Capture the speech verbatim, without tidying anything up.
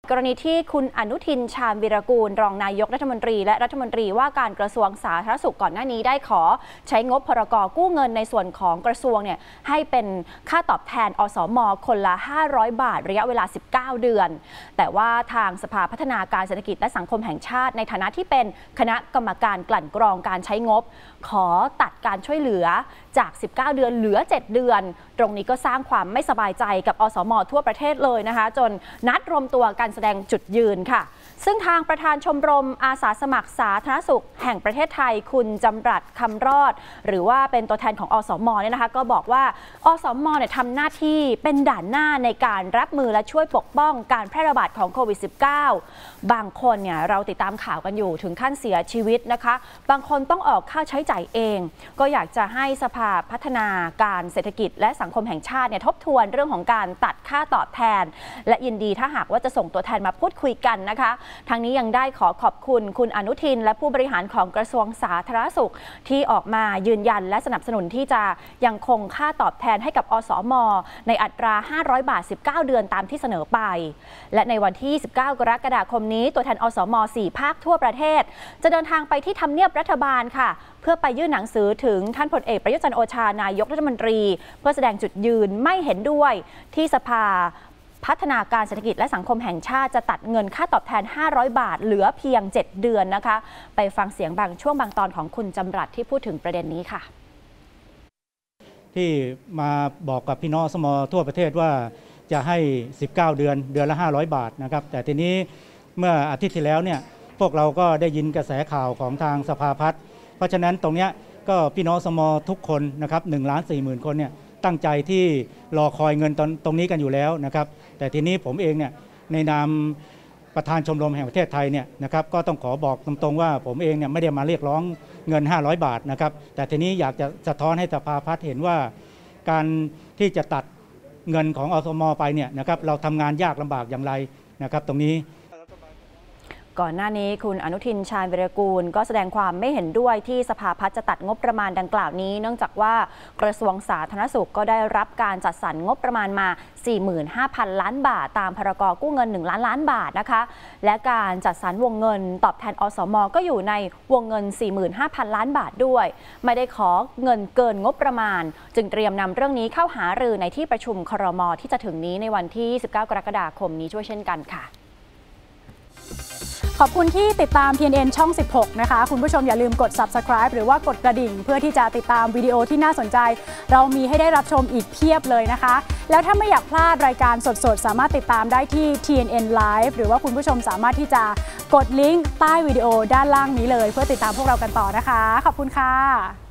กรณีที่คุณอนุทินชาญวีรกูลรองนายกรัฐมนตรีและรัฐมนตรีว่าการกระทรวงสาธารณสุขก่อนหน้านี้ได้ขอใช้งบพรกกู้เงินในส่วนของกระทรวงเนี่ยให้เป็นค่าตอบแทนอสม.คนละห้าร้อยบาทระยะเวลาสิบเก้าเดือนแต่ว่าทางสภาพัฒนาการเศรษฐกิจและสังคมแห่งชาติในฐานะที่เป็นคณะกรรมการกลั่นกรองการใช้งบขอตัดการช่วยเหลือจากสิบเก้าเดือนเหลือเจ็ดเดือนตรงนี้ก็สร้างความไม่สบายใจกับอสม.ทั่วประเทศเลยนะคะจนนัดรวมตัวการแสดงจุดยืนค่ะซึ่งทางประธานชมรมอาสาสมัครสาธารณสุขแห่งประเทศไทยคุณจำรัดคำรอดหรือว่าเป็นตัวแทนของอสม.เนี่ยนะคะก็บอกว่าอสม.เนี่ยทำหน้าที่เป็นด่านหน้าในการรับมือและช่วยปกป้องการแพร่ระบาดของโควิด สิบเก้า บางคนเนี่ยเราติดตามข่าวกันอยู่ถึงขั้นเสียชีวิตนะคะบางคนต้องออกค่าใช้จ่ายเองก็อยากจะให้สภาพัฒนาการเศรษฐกิจและสังคมแห่งชาติเนี่ยทบทวนเรื่องของการตัดค่าตอบแทนและยินดีถ้าหากว่าจะส่งตัวแทนมาพูดคุยกันนะคะทางนี้ยังได้ขอขอบคุณคุณอนุทินและผู้บริหารของกระทรวงสาธารณสุขที่ออกมายืนยันและสนับสนุนที่จะยังคงค่าตอบแทนให้กับอสม.ในอัตราห้าร้อยบาทสิบเก้าเดือนตามที่เสนอไปและในวันที่สิบเก้ากรกฎาคมนี้ตัวแทนอสม.สี่ภาคทั่วประเทศจะเดินทางไปที่ทำเนียบรัฐบาลค่ะเพื่อไปยื่นหนังสือถึงท่านพลเอกประยุทธ์จันทร์โอชานายกรัฐมนตรีเพื่อแสดงจุดยืนไม่เห็นด้วยที่สภาพัฒนาการเศรษฐกิจและสังคมแห่งชาติจะตัดเงินค่าตอบแทนห้าร้อยบาทเหลือเพียงเจ็ดเดือนนะคะไปฟังเสียงบางช่วงบางตอนของคุณจำรัดที่พูดถึงประเด็นนี้ค่ะที่มาบอกกับพี่น้องสมอทั่วประเทศว่าจะให้สิบเก้าเดือนเดือนละห้าร้อยบาทนะครับแต่ทีนี้เมื่ออาทิตย์ที่แล้วเนี่ยพวกเราก็ได้ยินกระแสข่าวของทางสภาพัฒน์เพราะฉะนั้นตรงนี้ก็พี่น้องสมอทุกคนนะครับหนึ่งล้านสี่หมื่นคนเนี่ยตั้งใจที่รอคอยเงินตรงตรงนี้กันอยู่แล้วนะครับแต่ทีนี้ผมเองเนี่ยในนามประธานชมรมแห่งประเทศไทยเนี่ยนะครับก็ต้องขอบอกตรงๆว่าผมเองเนี่ยไม่ได้มาเรียกร้องเงินห้าร้อยบาทนะครับแต่ทีนี้อยากจะสะท้อนให้สภาพัฒน์เห็นว่าการที่จะตัดเงินของอสม.ไปเนี่ยนะครับเราทำงานยากลำบากอย่างไรนะครับตรงนี้ก่อนหน้านี้คุณอนุทินชาญวีรกูลก็แสดงความไม่เห็นด้วยที่สภาพัฒน์จะตัดงบประมาณดังกล่าวนี้เนื่องจากว่ากระทรวงสาธารณสุขก็ได้รับการจัดสรรงบประมาณมา สี่หมื่นห้าพัน ล้านบาทตามพรกกู้เงินหนึ่งล้านล้านบาทนะคะและการจัดสรรวงเงินตอบแทนอสม.ก็อยู่ในวงเงิน สี่หมื่นห้าพัน ล้านบาทด้วยไม่ได้ขอเงินเกินงบประมาณจึงเตรียมนำเรื่องนี้เข้าหารือในที่ประชุมครม.ที่จะถึงนี้ในวันที่ยี่สิบเก้ากรกฎาคมนี้ช่วยเช่นกันค่ะขอบคุณที่ติดตาม ที เอ็น เอ็น ช่อง สิบหก นะคะคุณผู้ชมอย่าลืมกด ซับสไครบ์ หรือว่ากดกระดิ่งเพื่อที่จะติดตามวิดีโอที่น่าสนใจเรามีให้ได้รับชมอีกเพียบเลยนะคะแล้วถ้าไม่อยากพลาดรายการสดๆสามารถติดตามได้ที่ ที เอ็น เอ็น Live หรือว่าคุณผู้ชมสามารถที่จะกดลิงก์ใต้วิดีโอด้านล่างนี้เลยเพื่อติดตามพวกเรากันต่อนะคะขอบคุณค่ะ